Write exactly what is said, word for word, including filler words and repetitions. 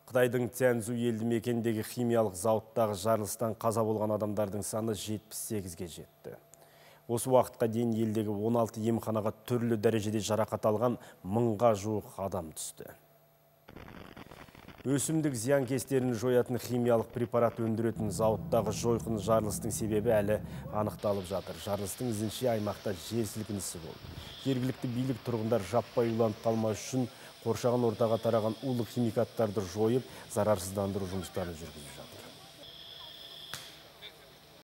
Қытайдың Цзянзу елді мекеніндегі химиялық зауыттағы жарылыстан қаза болған адамдардың саны жетпіс сегізге жетті. Осы уақытқа дейін елдегі он алты емханаға түрлі дәрежеде жарақат алған мыңға жуық адам түсті. Өсімдік зиянкестерін жоятын химиялық препарат өндіретін зауыттағы жойқын жарылыстың себебі әлі анықталып жатыр. Жарылыстың ізінше аймақта жер сілкінісі болды. Жергілікті билік тұрғындар жаппай уланып қалмас үшін қоршаған ортаға тараған улы химикаттарды жойып, зарарсыздандыру жұмыстарын жүргізіп жатыр.